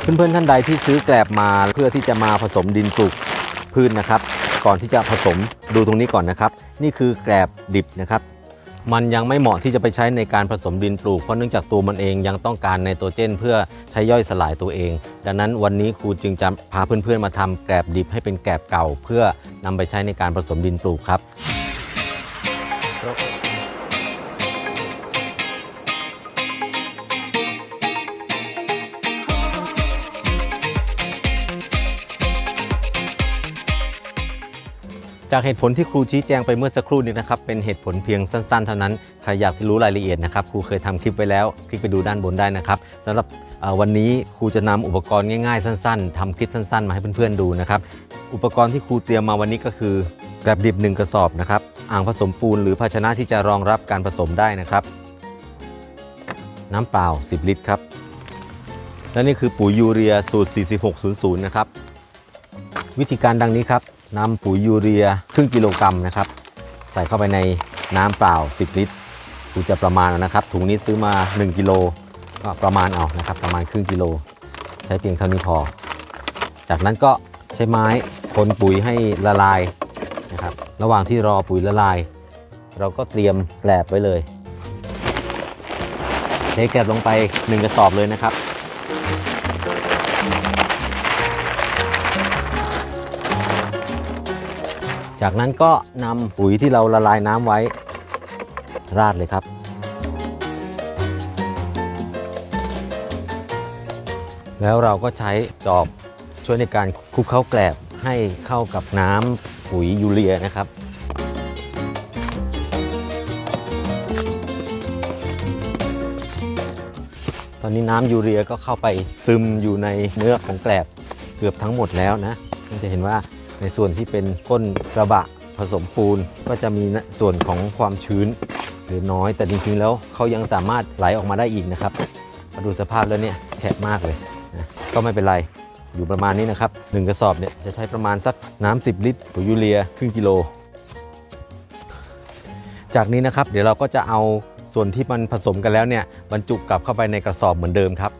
เพื่อนๆท่านใดที่ซื้อแกลบมาเพื่อที่จะมาผสมดินปลูกพืชนะครับก่อนที่จะผสมดูตรงนี้ก่อนนะครับนี่คือแกลบดิบนะครับมันยังไม่เหมาะที่จะไปใช้ในการผสมดินปลูกเพราะเนื่องจากตัวมันเองยังต้องการไนโตรเจนเพื่อใช้ย่อยสลายตัวเองดังนั้นวันนี้ครูจึงจะพาเพื่อนๆมาทำแกลบดิบให้เป็นแกลบเก่าเพื่อนำไปใช้ในการผสมดินปลูกครับจากเหตุผลที่ครูชี้แจงไปเมื่อสักครู่นี้นะครับเป็นเหตุผลเพียงสั้นๆเท่านั้นใครอยากรู้รายละเอียดนะครับครูเคยทำคลิปไว้แล้วคลิกไปดูด้านบนได้นะครับสำหรับวันนี้ครูจะนำอุปกรณ์ง่ายๆสั้นๆทำคลิปสั้นๆมาให้เพื่อนๆดูนะครับอุปกรณ์ที่ครูเตรียมมาวันนี้ก็คือแกลบดิบ1กระสอบนะครับอ่างผสมปูนหรือภาชนะที่จะรองรับการผสมได้นะครับน้ำเปล่า10 ลิตรครับและนี่คือปุ๋ยยูเรียสูตร4600นะครับวิธีการดังนี้ครับนำปุ๋ยยูเรียครึ่งกิโลกรัมนะครับใส่เข้าไปในน้ำเปล่า10 ลิตรครูจะประมาณนะครับถุงนี้ซื้อมา1กิโลก็ประมาณเอานะครับประมาณครึ่งกิโลใช้เพียงเท่านี้พอจากนั้นก็ใช้ไม้คนปุ๋ยให้ละลายนะครับระหว่างที่รอปุ๋ยละลายเราก็เตรียมแกลบไว้เลยเทแกลบลงไป1กระสอบเลยนะครับจากนั้นก็นำปุ๋ยที่เราละลายน้ำไว้ราดเลยครับแล้วเราก็ใช้จอบช่วยในการคลุกเข้าแกลบให้เข้ากับน้ำปุ๋ยยูเรียนะครับตอนนี้น้ำยูเรียก็เข้าไปซึมอยู่ในเนื้อของแกลบเกือบทั้งหมดแล้วนะจะเห็นว่าในส่วนที่เป็นก้นกระบะผสมปูนก็จะมีส่วนของความชื้นหรือน้อยแต่จริงๆแล้วเขายังสามารถไหลออกมาได้อีกนะครับมาดูสภาพแล้วเนี่ยแฉะมากเลยนะก็ไม่เป็นไรอยู่ประมาณนี้นะครับ1กระสอบเนี่ยจะใช้ประมาณสักน้ำ10 ลิตรปุ๋ยยูเรียครึ่งกิโลจากนี้นะครับเดี๋ยวเราก็จะเอาส่วนที่มันผสมกันแล้วเนี่ยบรรจุกลับเข้าไปในกระสอบเหมือนเดิมครับ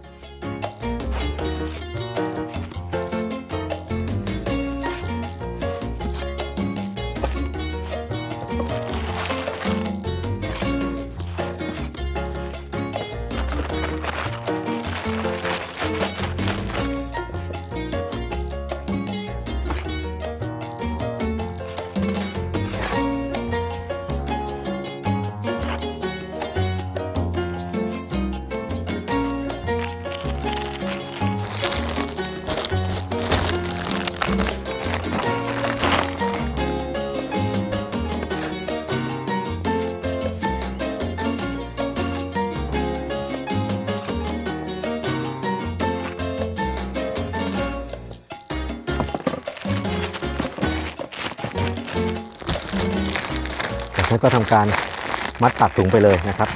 แล้วก็ทำการมัดปากถุงไปเลยนะครับ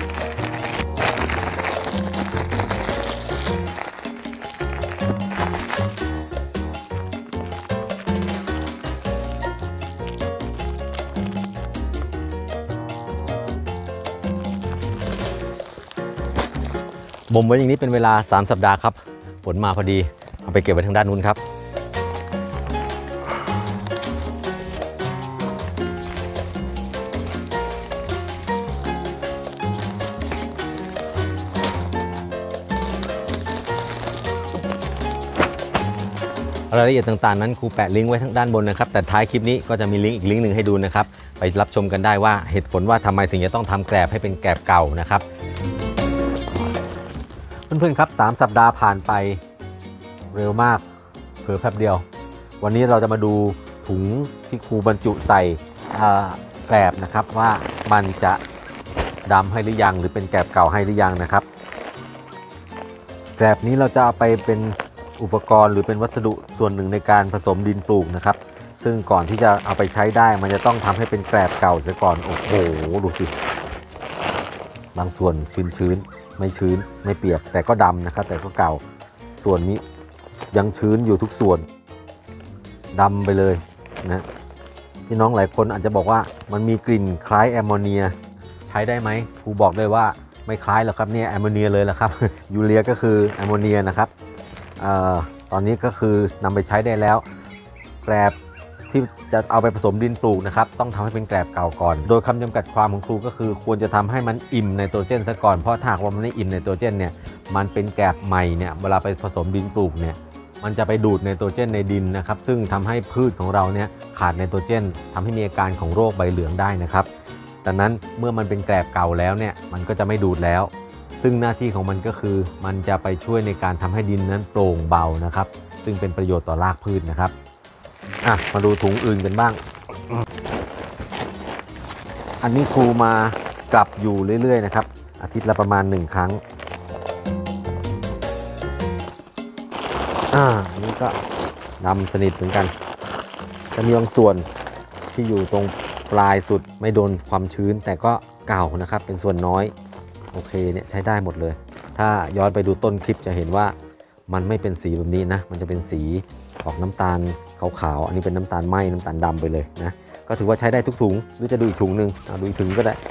บ่มไว้อย่างนี้เป็นเวลา3 สัปดาห์ครับผลมาพอดีเอาไปเก็บไว้ทางด้านนู้นครับรายละเอียดต่างๆนั้นครูแปะลิงก์ไว้ทั้งด้านบนนะครับแต่ท้ายคลิปนี้ก็จะมีลิงก์อีกลิงก์หนึ่งให้ดูนะครับไปรับชมกันได้ว่าเหตุผลว่าทำไมถึงจะต้องทำแกลบให้เป็นแกลบเก่านะครับเพื่อนๆครับ3 สัปดาห์ผ่านไปเร็วมากเผลอแป๊บเดียววันนี้เราจะมาดูถุงที่ครูบรรจุใส่แกลบนะครับว่ามันจะดำให้หรือยังหรือเป็นแกลบเก่าให้หรือยังนะครับแกลบนี้เราจะเอาไปเป็นอุปกรณ์หรือเป็นวัสดุส่วนหนึ่งในการผสมดินปลูกนะครับซึ่งก่อนที่จะเอาไปใช้ได้มันจะต้องทำให้เป็นแกลบเก่าเสียก่อนโอ้โหดูสิบางส่วนชื้นไม่ชื้นไม่เปียกแต่ก็ดำนะครับแต่ก็เก่าส่วนนี้ยังชื้นอยู่ทุกส่วนดำไปเลยนะพี่น้องหลายคนอาจจะบอกว่ามันมีกลิ่นคล้ายแอมโมเนียใช้ได้ไหมครูบอกเลยว่าไม่คล้ายหรอกครับเนี่ยแอมโมเนียเลยแหละครับยูเรียก็คือแอมโมเนียนะครับตอนนี้ก็คือนำไปใช้ได้แล้วแกลบที่จะเอาไปผสมดินปลูกนะครับต้องทำให้เป็นแกลบเก่าก่อนโดยคำจำกัดความของครูก็คือควรจะทำให้มันอิ่มไนโตรเจนซะก่อนเพราะถ้าหากว่ามันไม่อิ่มไนโตรเจนเนี่ยมันเป็นแกลบใหม่เนี่ยเวลาไปผสมดินปลูกเนี่ยมันจะไปดูดไนโตรเจนในดินนะครับซึ่งทำให้พืชของเราเนี่ยขาดไนโตรเจนทำให้มีอาการของโรคใบเหลืองได้นะครับดังนั้นเมื่อมันเป็นแกลบเก่าแล้วเนี่ยมันก็จะไม่ดูดแล้วซึ่งหน้าที่ของมันก็คือมันจะไปช่วยในการทำให้ดินนั้นโปร่งเบานะครับซึ่งเป็นประโยชน์ต่อรากพืชนะครับมาดูถุงอื่นกันบ้างอันนี้ครูมากลับอยู่เรื่อยๆนะครับอาทิตย์ละประมาณ1 ครั้งอันนี้ก็ดำสนิทเหมือนกันจะมีบางส่วนที่อยู่ตรงปลายสุดไม่โดนความชื้นแต่ก็เก่านะครับเป็นส่วนน้อยโอเคเนี่ยใช้ได้หมดเลยถ้าย้อนไปดูต้นคลิปจะเห็นว่ามันไม่เป็นสีแบบนี้นะมันจะเป็นสีออกน้ำตาลขาวๆอันนี้เป็นน้ำตาลไหม้น้ำตาลดำไปเลยนะก็ถือว่าใช้ได้ทุกถุงหรือจะดูอีกถุงหนึ่งดูอีกถุงก็ได้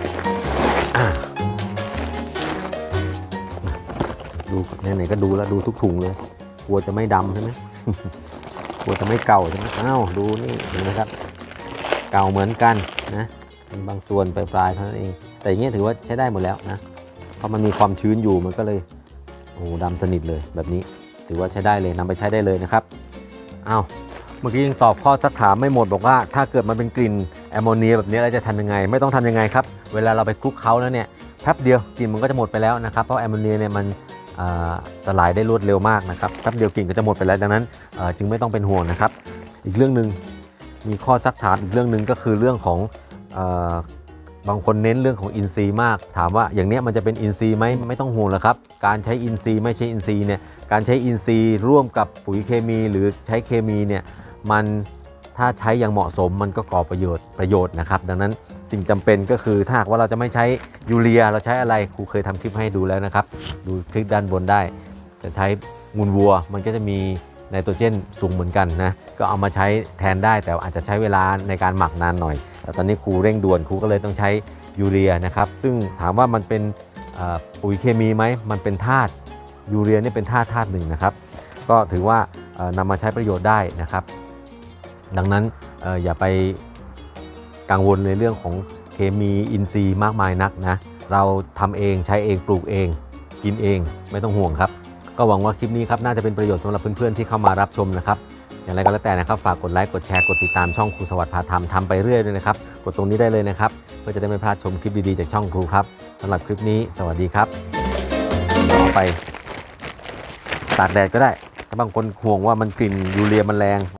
ดูไหนๆก็ดูแล้วดูทุกถุงเลยกลัวจะไม่ดำใช่ไหม กลัวจะไม่เก่าใช่ไหมดูนี่เห็นไหมครับเก่าเหมือนกันนะมีบางส่วนปลายๆเท่านั้นเองแต่อย่างเงี้ยถือว่าใช้ได้หมดแล้วนะเพราะมันมีความชื้นอยู่มันก็เลยดำสนิทเลยแบบนี้ถือว่าใช้ได้เลยนำไปใช้ได้เลยนะครับเมื่อกี้ยังตอบข้อสักถามไม่หมดบอกว่าถ้าเกิดมันเป็นกลิ่นแอมโมเนียแบบนี้เราจะทำยังไงไม่ต้องทำยังไงครับเวลาเราไปคลุกเคล้าแล้วเนี่ยแป๊บเดียวกลิ่นมันก็จะหมดไปแล้วนะครับเพราะแอมโมเนียเนี่ยมันสลายได้รวดเร็วมากนะครับแป๊บเดียวกลิ่นก็จะหมดไปแล้วดังนั้นจึงไม่ต้องเป็นห่วงนะครับอีกเรื่องหนึ่งมีข้อซักถามอีกเรื่องหนึ่งก็คือเรื่องของบางคนเน้นเรื่องของอินทรีย์มากถามว่าอย่างนี้มันจะเป็นอินทรีย์ไหมไม่ต้องห่วงแล้วครับการใช้อินทรีย์ไม่ใช่อินทรีย์เนี่ยการใช้อินทรีย์ร่วมกับปุ๋ยเคมีหรือใช้เคมีเนี่ยมันถ้าใช้อย่างเหมาะสมมันก็ก่อประโยชน์นะครับดังนั้นสิ่งจำเป็นก็คือถ้าหากว่าเราจะไม่ใช้ยูเรียเราใช้อะไรครูเคยทำคลิปให้ดูแล้วนะครับดูคลิปด้านบนได้จะใช้มูลวัวมันก็จะมีไนโตรเจนสูงเหมือนกันนะก็เอามาใช้แทนได้แต่อาจจะใช้เวลาในการหมักนานหน่อยแต่ตอนนี้ครูเร่งด่วนครูก็เลยต้องใช้ยูเรียนะครับซึ่งถามว่ามันเป็นปุ๋ยเคมีไหมมันเป็นธาตุยูเรียนี่เป็นธาตุหนึ่งนะครับก็ถือว่านำมาใช้ประโยชน์ได้นะครับดังนั้นอย่าไปกังวลในเรื่องของเคมีอินทรีย์มากมายนักนะเราทำเองใช้เองปลูกเองกินเองไม่ต้องห่วงครับก็หวังว่าคลิปนี้ครับน่าจะเป็นประโยชน์สำหรับเพื่อนๆที่เข้ามารับชมนะครับอย่างไรก็แล้วแต่นะครับฝากกดไลค์กดแชร์กดติดตามช่องครูสวัสดิ์พาทำไปเรื่อยด้วยนะครับกดตรงนี้ได้เลยนะครับเพื่อจะได้ไม่พลาดชมคลิปดีๆจากช่องครูครับสำหรับคลิปนี้สวัสดีครับเอาไปตากแดดก็ได้ถ้าบางคนห่วงว่ามันกลิ่นยูเรียมันแรง